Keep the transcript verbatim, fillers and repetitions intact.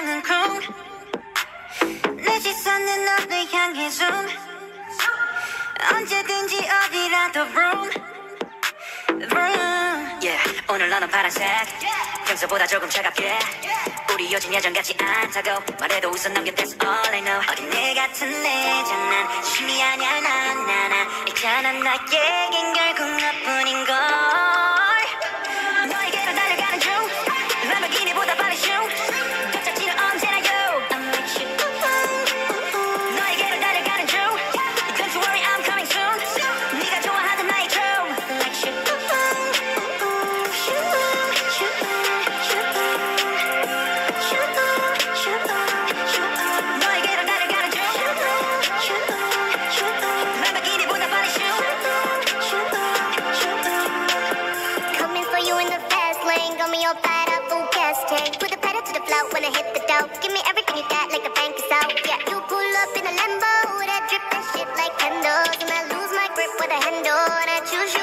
사랑은 쿵 내 시선은 너를 향해 zoom 언제든지 어디라도 vroom vroom yeah 오늘 너는 파란색 평소보다 조금 차갑게 우리 요즘 예전같지 않다고 말해도 웃어 넘겨 that's all I know 어린애 같은 내 장난 심이 아냐 나나나 있잖아 나에겐 결국 너뿐인걸 너에게로 달려가는 중 람보르기니보다 빠른 슝 도착지는 언제나 you I'm with you 너에게로 달려가는 중 Don't you worry I'm coming soon 네가 좋아하던 나의 춤 Like you 너에게로 달려가는 중 람보르기니보다 빠른 슝 Coming for you in the fast lane, got me all bad up, full gas tank. Put the pedal to the floor when I hit the dough. Give me everything you got, like the bank is out. Yeah, you pull up in a Lambo, that drip that shit like candles, and I lose my grip with a handle, and I choose you